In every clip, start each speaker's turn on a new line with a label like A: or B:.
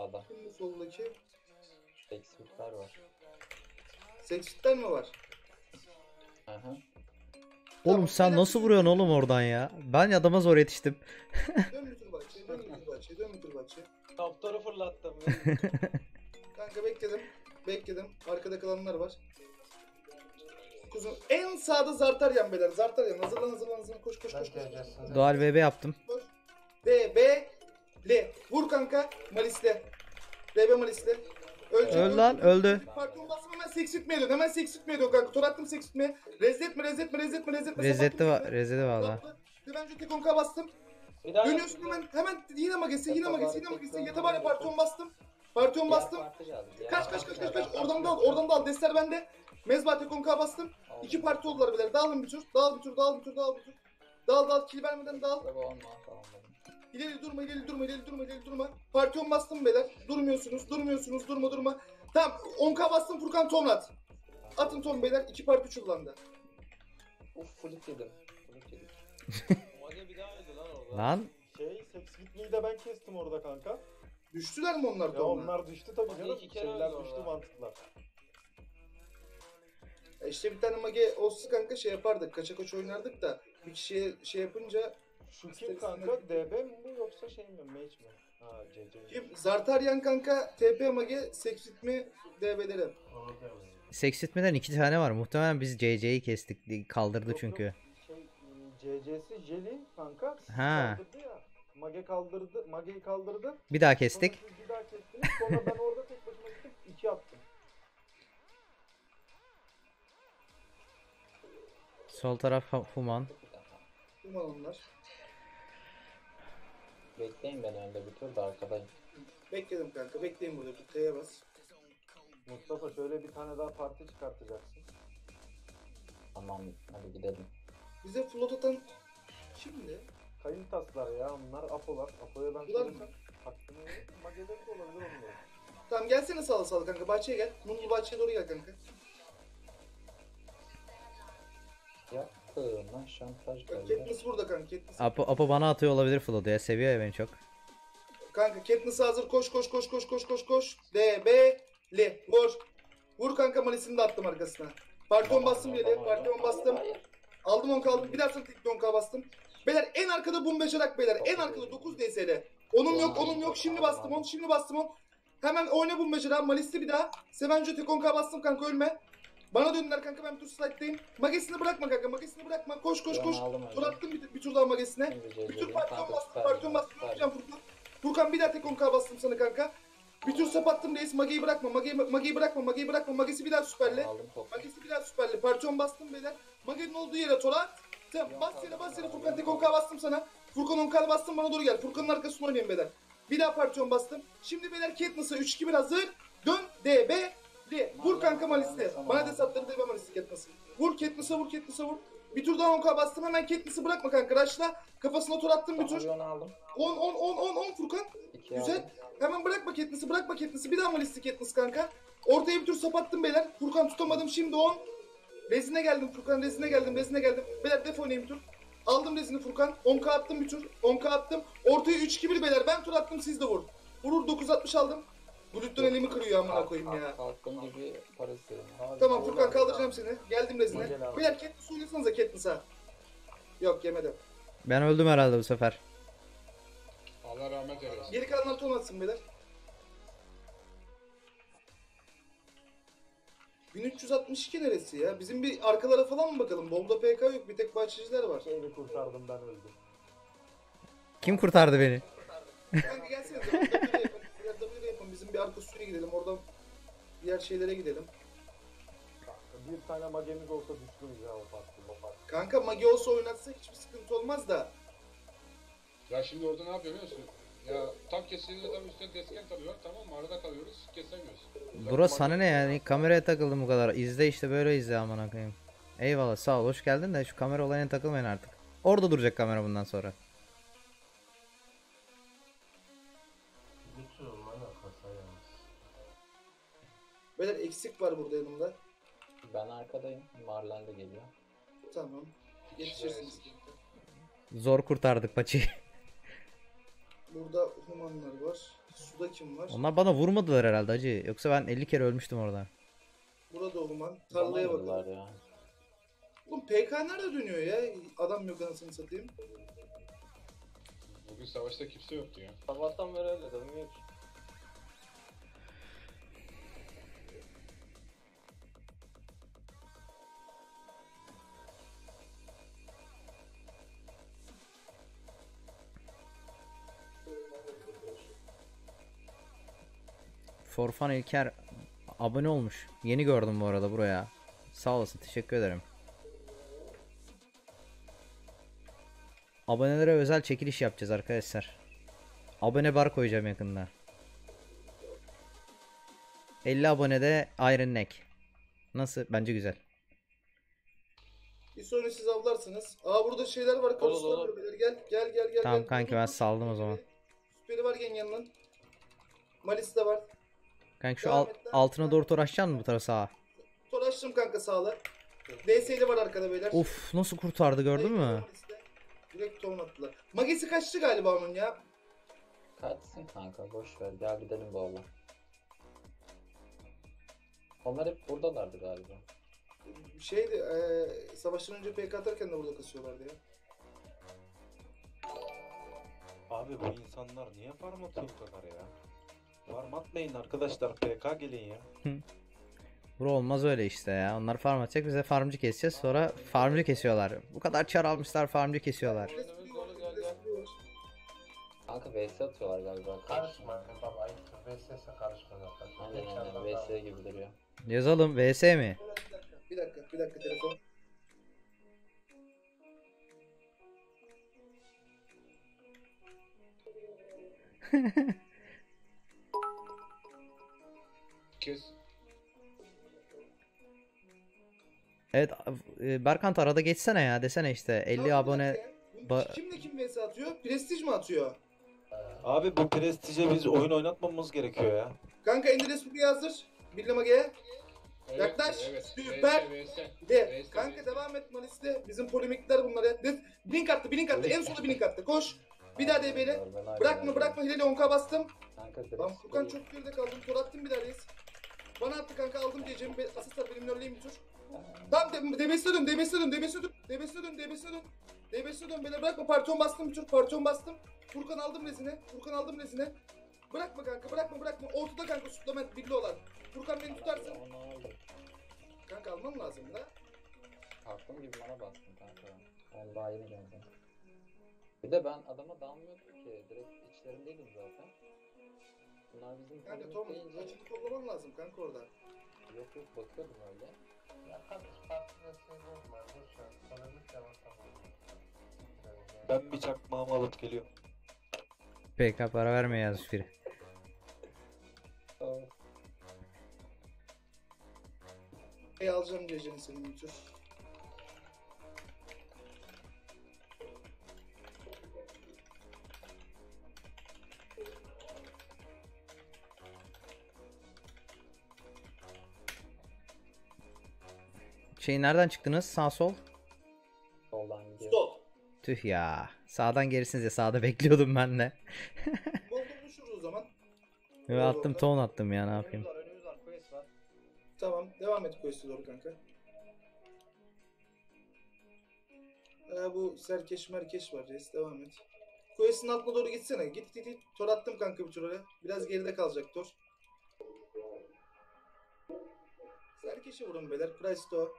A: sağda.
B: Kim bu soldaki?
A: Sexfitler var.
B: Sexfit'ten mi var?
A: Aha.
C: Oğlum
B: Tamam,
C: sen
B: beyler,
C: nasıl
B: bizim-
C: vuruyorsun oğlum oradan ya? Ben adama zor yetiştim.
B: Dön bir tur bahçeye, dön bir tur bahçeye, dön bir tur bahçeye.
A: Kaptarı fırlattım.
B: Kanka bekledim. Bekledim. Arkada kalanlar var. Kuzum en sağda Zartaryan beyler. Zartaryan hazırlan hazırlan hazırlan. Koş koş koş koş.
C: Dual VB yaptım.
B: Koş. D B L. Vur kanka. Malis'le. DB Malis'le.
C: Öl lan, öldü.
B: Parton basma hemen seksitmeye dön. Hemen seksitmeye dön kanka. Tor attım seksitmeye. Rezletme rezletme rezletme rezletme.
C: Rezetli var, rezeti valla.
B: Divenci tek onka bastım.
A: Bir daha
B: Dönüyorsun hemen yine magesi yine magesi yine magesi. Yatabare parton bastım. Parton bastım. Kaç kaç kaç kaç kaç. Oradan da al oradan da al. Destler bende. Mezba tek onka bastım. İki parti oldular beyler. Dağılın bir tur. Dağıl bir tur dağıl bir tur dağıl bir tur. Dağıl kill vermeden dağıl. İleri durma, ileri durma, ileri durma, ileri durma. Partiyon bastım beyler. Durmuyorsunuz, durmuyorsunuz, durma. Tamam, 10k bastım Furkan Tomrat. Atın Tom beyler, 2 parti çullandı.
A: Uf flit yedim. Flit yedim. Mage bir daha yedi lan orada.
C: Lan
D: Sexfitli'yi de ben kestim orada kanka.
B: Düştüler mi onlar
D: Ya
B: Tom'la?
D: onlar düştü tabii
A: Mage
D: canım.
A: iki kere
D: Şeyler
A: öldü
D: düştü
A: orada.
D: mantıklar.
B: İşte bir tane mage olsa kanka şey yapardık, kaça kaç oynardık da bir kişiye şey yapınca
D: Şu kim kanka? DB mi bu yoksa şey mi? Mage mi? Ha CC.
B: kim? Zartaryan kanka, TP mage, Sexit mi, DB'leri.
C: seksitmeden 2 tane var. Muhtemelen biz CC'yi kestik. Kaldırdı
D: Yok,
C: çünkü.
D: yok. CC'si Jelly kanka. sizi
C: Ha.
D: Kaldırdı ya. Mage kaldırdı. Mage'yi kaldırdı.
C: Bir daha
D: Sonra
C: kestik.
D: siz bir daha kestiniz. Sonra ben orada tek başıma gittim 2 attım.
C: Sol taraf Human.
B: Kim onlar?
A: Bekleyin beni önde bir tur da arkadayım.
B: Bekledim kanka, bekleyin burada. Bir T'ye bas.
D: Mustafa şöyle bir tane daha parti çıkartacaksın.
A: Tamam hadi gidelim.
B: Bize float atan kimdi?
D: Kayın taslar ya onlar Apo'lar. Apo'ya ben
B: Bunlar
D: söylesem hakkını Mage'de de olabilir onların.
B: Tamam gelsene sağla sağla kanka, bahçeye gel. Mumlu bahçeye doğru gel kanka.
A: Yaptım lan şantaj
B: Bak
A: geldi.
B: Katniss burada kanka, Katniss.
C: Apo bana atıyor olabilir Flood'u ya. Seviyor ya beni çok.
B: Kanka Katniss hazır, koş koş koş koş koş koş koş. D B L vur. Vur kanka, Malis'ini de attım arkasına. Partiyon bastım yere, partiyon bastım. Aldım 10 kaldım. Bir daha sonra tek 10k bastım. Beyler en arkada bum beşerak beyler. En arkada 9 DS'de. Onun yok. Şimdi bastım 10. Şimdi bastım 10. Hemen oyna bum beşerak. Malis'te bir daha. Sevenco tek 10k bastım kanka, ölme. Bana döndüler kanka, ben bir tur slide'dayım. Magesini bırakma kanka, magesini bırakma. Koş koş koş. Tur attım bir tur daha magesine. Bir tur partiyon bastım. Öleceğim Furkan. Furkan bir daha tek 10k bastım sana kanka. Bir tur sapattım reis. Mage'yi bırakma. Mage'yi bırakma. Magesi bir daha süperle. Magesi bir daha süperli. Partiyon bastım beyler. Mage'nin olduğu yere Torat. Tamam bas yere Furkan tek 10k bastım sana. Furkan 10k bastım, bana doğru gel. Furkan'ın arkasına oynayın beyler. Bir daha partiyon bastım. Şimdi beyler Katniss'a 3-2-1 hazır. Dön D B L. Vur kanka Malis'te. Bana da sapları DB Malis'te Katniss'a. Vur Katniss'a vur. Bir tur daha 10k bastım. Hemen Katniss'ı bırakma kanka. Rush'la. Kafasına tor attım bir tur. 10 Furkan. Güzel. Hemen bırakma Katniss'ı. Bir daha Malis'te Katniss kanka. Ortaya bir tur sapattım beyler. Furkan tutamadım, şimdi 10. Rezine geldim Furkan, rezine geldim. Beyler def oynayayım bir tur. Aldım rezini Furkan. 10k attım bir tur. 10k attım. Ortaya 3-2-1 beyler. Ben tur attım, siz de vur. Vurur 960 aldım. Glutton elimi kırıyor amına koyayım ya.
A: Kalktım gibi para istedim.
B: Tamam Furkan, kaldıracağım seni. Geldim rezine. Beyler Katniss oynasanıza Katniss'a. Yok yemedim.
C: Ben öldüm herhalde bu sefer.
E: Allah rahmet eylesin.
B: Geri kalanlar ton atsın beyler. 1362 neresi ya? Bizim bir arkalara falan mı bakalım? Bomba PK yok, bir tek bahçeciler var.
D: Şeyini kurtardım ben öldüm.
C: Kim kurtardı beni?
B: Kanka gelsene W'de yapalım. Bizim bir arka suya gidelim. Oradan diğer şeylere gidelim.
D: Bir tane magemiz olsa düştünüz ya o parti.
B: Kanka magi olsa oynatsak hiçbir sıkıntı olmaz da.
E: Ya şimdi orada ne yapıyor biliyor musun? Ya tam kestiğinde adam üstüne deskent alıyor, tamam mı? Arada kalıyoruz, kesemiyoruz.
C: Bro sana ne yani? Kameraya takıldım bu kadar. İzle işte, böyle izle amına koyayım. Eyvallah, sağ ol, hoş geldin de şu kamera olayına takılmayın artık. Orada duracak kamera bundan sonra.
B: Beyler eksik var burada yanımda.
A: Ben arkadayım. Marlen de geliyor.
B: Tamam. Yetişirsiniz.
C: Zor kurtardık paçayı.
B: Burada humanlar var. Suda kim var?
C: Onlar bana vurmadılar herhalde hacı. Yoksa ben 50 kere ölmüştüm orada.
B: Burada Orman. Tarlaya
A: Bana
B: bakalım.
A: vurdular ya.
B: Oğlum PK nerede dönüyor ya? Adam yok anasını satayım.
E: Bugün savaşta kimse yoktu ya.
A: Sabahtan beri öyle dönmüyor ki.
C: Forfan İlker abone olmuş. Yeni gördüm bu arada buraya. Sağ olasın, teşekkür ederim. Abonelere özel çekiliş yapacağız arkadaşlar. Abone bar koyacağım yakında. 50 abonede Iron Neck. Nasıl? Bence güzel.
B: Bir sonra siz avlarsınız. Aa burada şeyler var. Karuslar
A: olur.
B: var. Beyler. Gel.
C: Tamam
B: gel.
C: kanki, ben saldım o zaman.
B: Süperi var yanından. Malis de var.
C: Kanka şu
B: Devam et lan.
C: altına doğru toraşacaksın mı bu tarafa sağa?
B: Toraştım kanka sağla. DS'li var arkada beyler.
C: Uf, nasıl kurtardı, gördün mü?
B: Malis'te. Direkt ton attılar. Magesi kaçtı galiba onun ya.
A: Kaçsın kanka boş ver gel gidelim baba. Onlar hep buradalardı galiba.
B: Şeydi savaştan önce PK atarken de burada kasıyorlardı ya.
D: Abi bu insanlar niye farm atıyor bu kadar ya? Farm atmayın arkadaşlar, PK gelin ya.
C: Bura olmaz öyle işte ya. Onlar farm atacak, bize farmcı keseceğiz, sonra farmcı kesiyorlar. Bu kadar çar almışlar, farmcı kesiyorlar.
A: Önümüz dolu gel gel. Kanka VS atıyorlar galiba.
F: Karışma baba, ayıptır. VSS'e karışma zaten.
A: Aynen VS gibi duruyor.
C: Yazalım vs mi?
B: Bir dakika telefon.
E: Kes.
C: Evet Berkant, arada geçsene ya, desene işte 50
B: Ya,
C: abone.
B: bir dakika ya. Kimle kim VS atıyor? Prestij mi atıyor?
D: Abi bu prestije biz oyun oynatmamamız gerekiyor ya.
B: Kanka Endres Bug'i hazır. Birli Mage'ye.
E: Evet,
B: Yaklaş.
E: Evet.
B: Süper.
E: VS.
B: De.
E: VS.
B: Kanka devam et Malis'te. Bizim polemikler bunlar ya. Blink attı. En sona blink attı. Koş. Bir daha DB'li. Bırakma. Hileli 10k bastım.
A: Kanka direkt
B: Lan Furkan çok geride kaldım. Tor attım bir daha reis. Bana attı kanka, aldım diyeceğim. Asist var, benimle öyleyim bir tur. Tamam DB'sine dön. DB'sine dön beni, bırakma. Parton bastım bir tur. Furkan aldım rezine. Bırakma kanka, bırakma. Ortada kanka suplement birli olan. Furkan beni tutarsın. Kanka almam lazım da.
A: Kalktım gibi bana bastın kanka. On daha yeni geldim. Bir de ben adama dalmıyordum ki. Direkt içlerindeydim zaten. Bunlar bizim
B: Kanka
A: polemik
B: Tom
A: deyince
B: açıklı toplaman lazım kanka orada.
A: yok bakıyordum öyle.
F: Ya kardeş, partide şey bozma. Boşver. Polemik devam tamam.
D: Ben bir çakmağımı alıp geliyorum.
C: PK para verme yazmış biri.
B: Alacağım diyeceğim senin bir tur.
C: Nereden çıktınız? Sağ sol?
A: Soldan gidiyor.
B: Stop.
C: Tüh ya. Sağdan gerisiniz ya, sağda bekliyordum ben de.
B: Bol buluşuruz o zaman.
C: Ve attım, ton attım ya, ne yapayım.
A: Önümüz var, quest var.
B: Tamam, devam et quest'e doğru kanka. Bu serkeş merkeş var reis, devam et. Quest'in altına doğru gitsene. Git. Tor attım kanka bir tur oraya. Biraz geride kalacak tor. Serkeşe vurun beyler. Price to.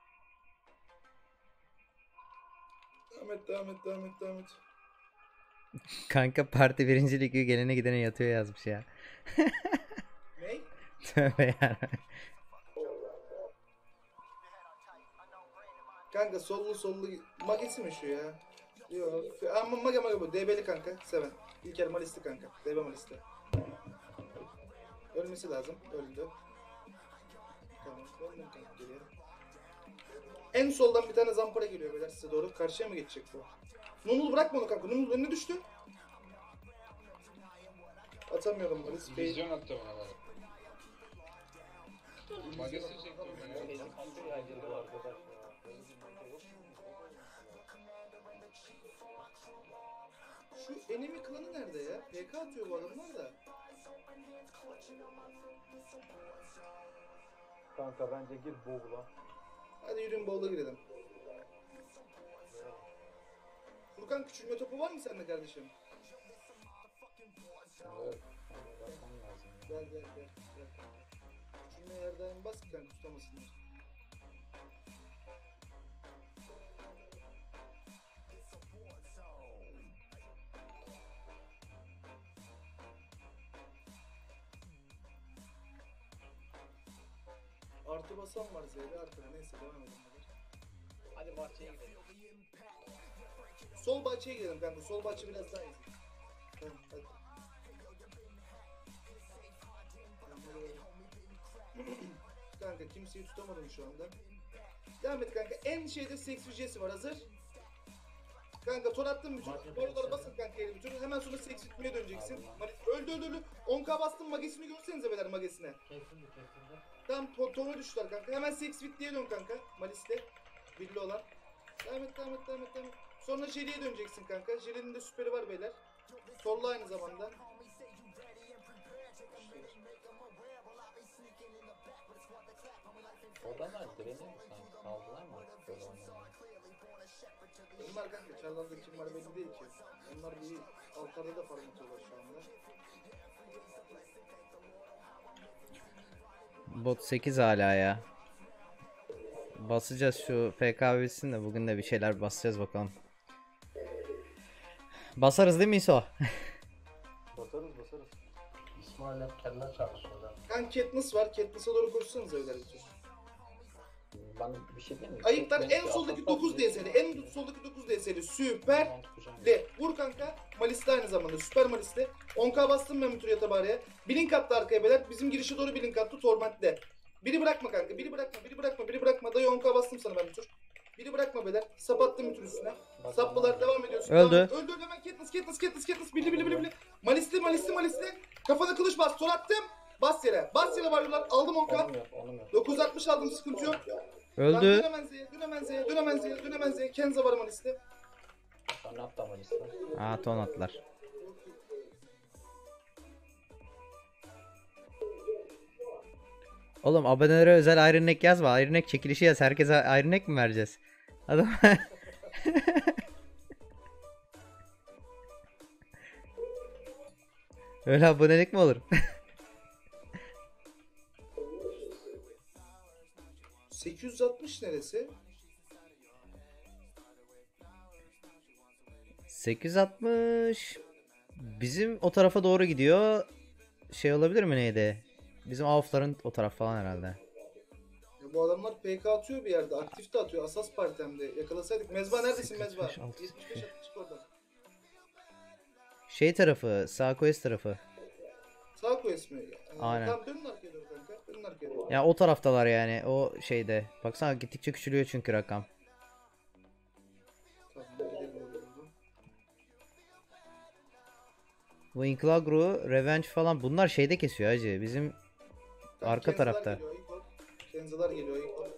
B: Devam et.
C: Kanka parti birinci ligi gelene gidene yatıyor yazmış ya.
B: Ney?
C: Tövbe ya.
B: Kanka sollu magesi mi şu ya? Yok. Ama mage bu. DB'li kanka. Seven. İlker Malis'ti kanka. DB Malis'ti. Ölmesi lazım. Öldü. Tamam. Öldüm kanka. Geliyor. En soldan bir tane zampara geliyor beyler size doğru. Karşıya mı geçecek bu? Nunul bırakma onu kanka. Nunul önüne düştü. Atamıyorum Malis.
E: Vizyon attı bana bak. Magesi çektim ya.
B: Şu enemy klanı nerede ya? PK atıyor bu adamlar da.
D: Kanka bence gir Bowl'a.
B: Hadi yürüyün bowl'a girelim. Furkan küçülme topu var mı sende kardeşim?
A: Evet. Bakmam lazım.
B: Gel gel gel. Gel. Küçülme yerden bas ki kanka tutamasınlar. Artı basan var Z'de arkada. Neyse devam edelim.
A: Hadi bahçeye gidelim.
B: Sol bahçeye gidelim kanka. Sol bahçe biraz daha iyi. Tamam hadi. Kanka kimseyi tutamadım şu anda. Devam et kanka. En şeyde seks hücresi var hazır. Kanka tor attım bütün. Borulara basın kanka eli bütün. Hemen sonra seks hücreye döneceksin. Öldü. 10k bastım magesini görsenize beyler magesine.
F: Kesildi.
B: Tamam tona düştüler kanka. Hemen seks diye dön kanka. Malis'te. Birli olan. Devam et. Sonra Jelly'e döneceksin kanka. Jelly'nin de süperi var beyler. Solla aynı zamanda.
A: Oradan direniyor mu sanki? Saldılar mı artık böyle oynamaya?
B: Bunlar kanka çarlarda kim var belli değil ki. Onlar bir altarda da farm atıyorlar şu anda.
C: Bot 8 hala ya. Basacağız şu PK bitsin de bugün de bir şeyler basacağız bakalım. Basarız değil mi İso?
D: Basarız.
F: İsmail hep kendine çalışıyorlar.
B: Kanka Katniss var. Katniss'a doğru koşsanıza öyle bir tur.
A: Ben bir şey diyeyim mi?
B: Ayıklar
A: Çok
B: en
A: benimki
B: soldaki
A: atak
B: 9
A: diye
B: DS'li.
A: düşünüyorum.
B: En soldaki 9 DS'li. Süper.
A: Ben tutacağım.
B: De. Vur kanka. Malis'te aynı zamanda. Süper Malis'te. 10k bastım ben bir tur yatabariye. Blink attı arkaya beyler. Bizim girişe doğru blink attı. Torment'te. Biri bırakma kanka. Biri bırakma. Dayı 10k bastım sana ben bir tur. Biri bırakma beyler. Sap attım bir tur üstüne.
A: Bak,
B: Saplılar
A: tamam.
B: devam ediyorsun.
C: Öldü.
B: Devam et. Öldü hemen Katniss. Bili. Malis'te. Kafana kılıç bas. Tor attım. Bas yere varıyorlar. Aldım 10k.
A: Onum yok.
B: 960 aldım sıkıntı yok.
C: Öldü.
B: Dön hemen Z'ye. Kenza var Malis'te.
A: Ben ne yaptım o liste?
C: Aa ton attılar. Oğlum abonelere özel Iron Neck yazma. Iron Neck çekilişi yaz. Herkese Iron Neck mi vereceğiz? Adam öyle abonelik mi olur?
B: 860 neresi?
C: 860 bizim o tarafa doğru gidiyor. Şey olabilir mi neydi? Bizim Avfların o taraf falan herhalde.
B: Ya bu adamlar PK atıyor bir yerde. Aktif de atıyor. Asas partemde. Yakalasaydık. Mezba neredesin Mezba?
C: 85, 60,
B: 75 çık oradan.
C: Şey tarafı, sağ quest tarafı.
B: Sağ quest mi?
C: Aynen.
B: Tamam dönün arkaya doğru kanka. Dönün arkaya doğru.
C: Ya o taraftalar yani o şeyde. Baksana gittikçe küçülüyor çünkü rakam.
B: Tamam gidelim oraya doğru.
C: Bu Inklagru, Revenge falan bunlar şeyde kesiyor hacı. Bizim
B: Tamam,
C: arka
B: Kenzalar
C: tarafta.
B: geliyor, ayık ol. Kenzalar geliyor ayık ol.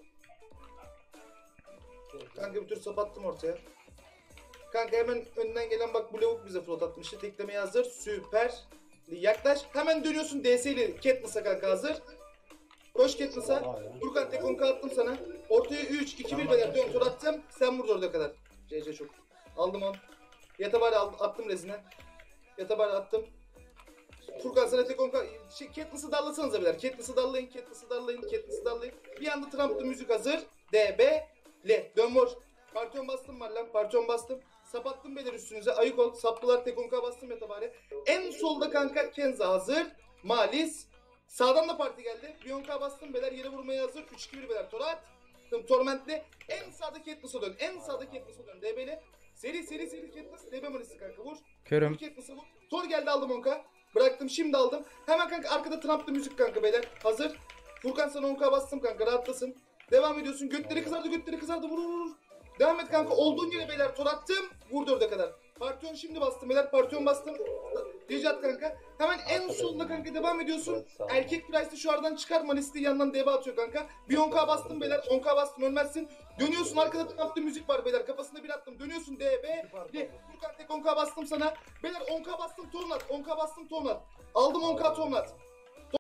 B: Kanka bir tür sapattım ortaya. Kanka hemen önden gelen bak bu lavuk bize float atmıştı. Teklemeye hazır. Süper. Yaklaş. Hemen dönüyorsun DS ile. Katniss'a kanka hazır. Koş Katniss'a. Furkan tek 10k attım sana. Ortaya 3, 2, 1 beyler. Dön tur attım. Sen vur orada kadar. CC çok. Aldım on. Yatabari attım rezine. Yatabari attım. Furkan sana tek 10k. Katniss'ı darlasanıza beyler. Katniss'ı darlayın. Bir anda Trump'lı müzik hazır. DB. L. Dön vur. Parton bastım var lan. Parton bastım. Sapattım beyler üstünüze. Ayık ol. Saplılar tek 10k bastım yatabari. En solda kanka Kenza hazır. Malis. Sağdan da parti geldi. Bir 10k bastım beyler. Yere vurmaya hazır. 3-2-1 beyler. Torat. Torment'le. En sağdaki Katniss'a dön. DB'li. Seri Katniss. DB Malis'i kanka vur.
C: Körüm.
B: Vur Katniss'a vur. Tor geldi aldım 10k. Bıraktım şimdi aldım. Hemen kanka arkada Trump'lı müzik kanka beyler. Hazır. Furkan sana 10k bastım kanka. Rahatlasın. Devam ediyorsun. Götleri kızardı. Vur. Devam et kanka. Olduğun yere beyler tor attım. Vur 4'e kadar. Partiyon şimdi bastım beyler. Partiyon bastım. Ricat kanka. Hemen en solda kanka devam ediyorsun.
A: Evet, sağ ol.
B: Erkek Price'ı şu aradan çıkar. Manis'te yandan deba atıyor kanka. Bir 10k bastım beyler. 10k bastım ölmezsin. Dönüyorsun arkada tarafta müzik var beyler. Kafasında bir attım. Dönüyorsun DB. Vur kanka tek 10k bastım sana. Beyler 10k bastım tornat. 10k bastım tornat. Aldım 10k tornat.